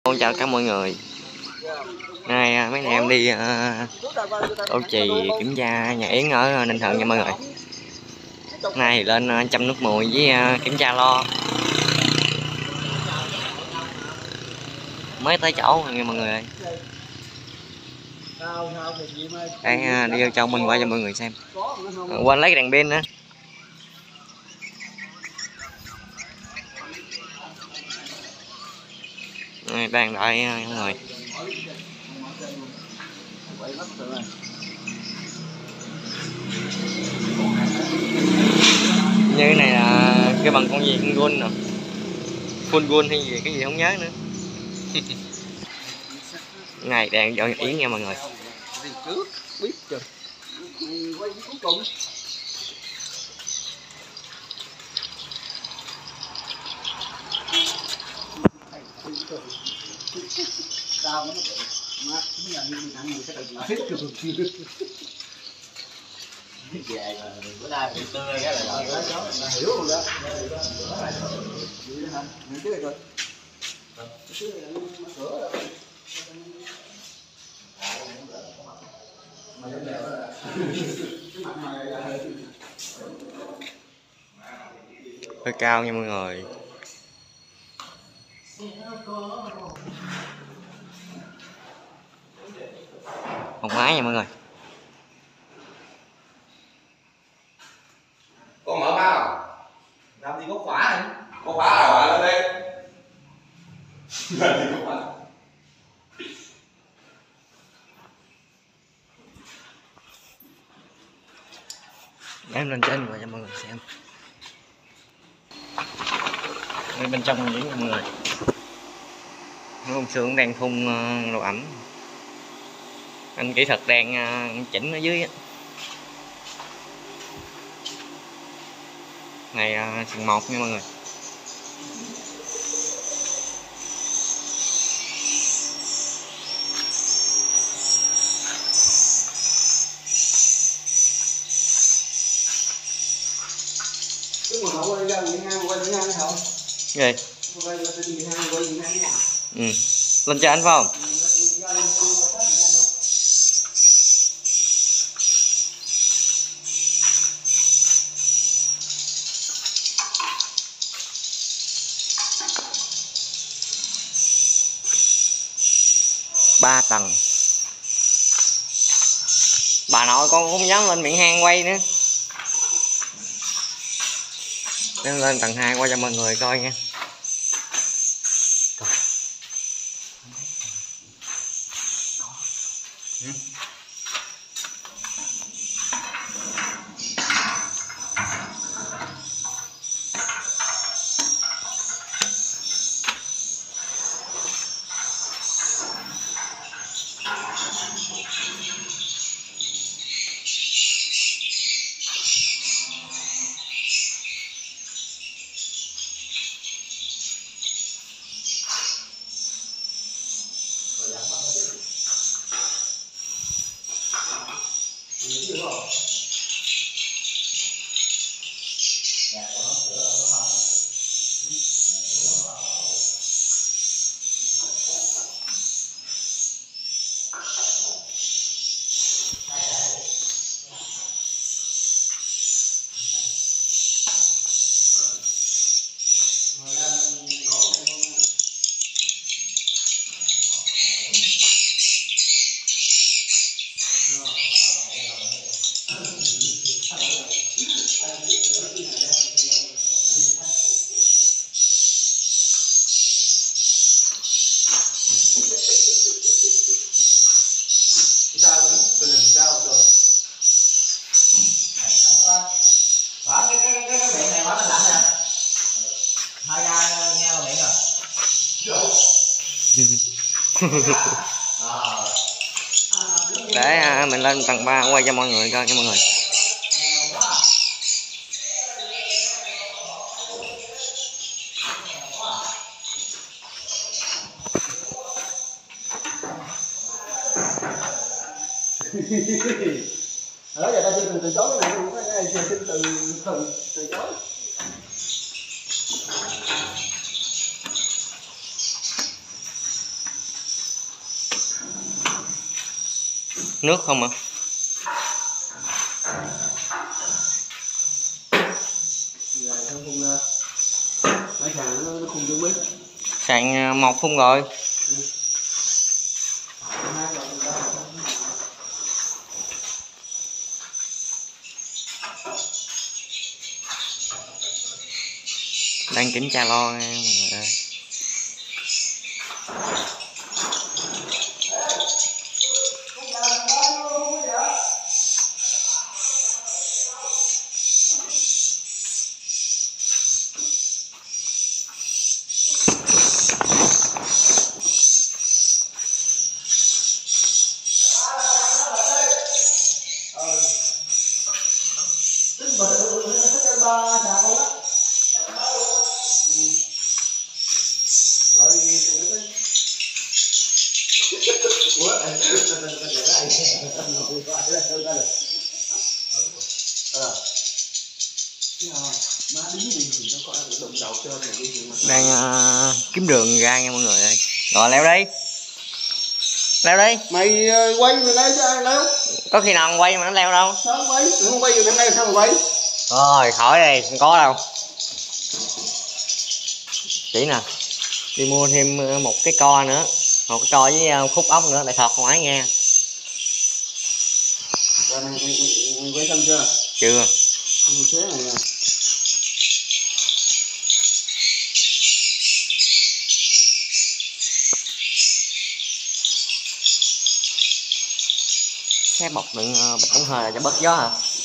Chào các mọi người. Nay mấy anh em đi Ổ Chì kiểm tra nhà Yến ở Ninh Thuận nha mọi người. Nay thì lên chăm nước mùi với kiểm tra lo. Mới tới chỗ nha mọi người ơi. Đây đi vô trong mình qua cho mọi người xem. Quên lấy cái đèn pin nữa. Đang đợi mọi người. Như cái này là cái bằng con gì, con gun nè, full gun hay gì cái gì không nhớ nữa. Này đang dọn Yến nha mọi người. Biết chưa? Quay cuối cùng. Sao nó bị mát chính là như ăn người cái từng hết rồi. Về rồi bữa nay bị tươi cái là hiểu luôn đó. Vậy đó hả? Mình trước rồi. Trước là nó sửa rồi. Mà cái mặt mày hơi cao nha mọi người. Một máy nha mọi người. Con mở khóa không? Làm gì có khóa anh? Có khóa rồi lên đây. Làm gì có khóa? Em lên trên rồi cho mọi người xem. Đây bên trong những mọi người. Ông Sương đang phun độ ẩm. Anh kỹ thuật đang chỉnh ở dưới á. Này sừng 1 nha mọi người. Cái mà họ quay ra Việt Nam quay Việt Nam không? Gì? Quay ra Việt Nam quay Việt Nam nào? Ừ. Lên cho anh phải không? Ba tầng. Bà nội con không dám lên miệng hang quay nữa. Nên lên tầng 2 qua cho mọi người coi nha. Bỏ cái miệng này bỏ nó lạnh nè. Hai ra nghe vào miệng rồi. Để mình lên tầng 3 quay cho mọi người coi cho mọi người. Đó giờ ta xin từ chối cái này luôn, cái này xin từ chối. Nước không ạ? Rồi xong phun ra. Mấy sàn nó không chưa biết. Sàn 1 phun rồi. Đang kiểm tra lo nha mọi người ơi. Đang kiếm đường ra nha mọi người ơi. Rồi leo đi. Leo đi. Mày quay mày lấy cho ai leo? Có khi nào quay mà nó leo đâu. Sao không quay? Mày không quay rồi bên đây sao mà quay? Rồi khỏi đây, không có đâu. Chỉ nè. Đi mua thêm một cái co nữa. Một cái co với khúc ốc nữa để thọt ngoài nha. Rồi mày quay xong chưa? Chưa. Xé này nè. Cái bọc đựng bịch ống hơi là cho bớt gió hả?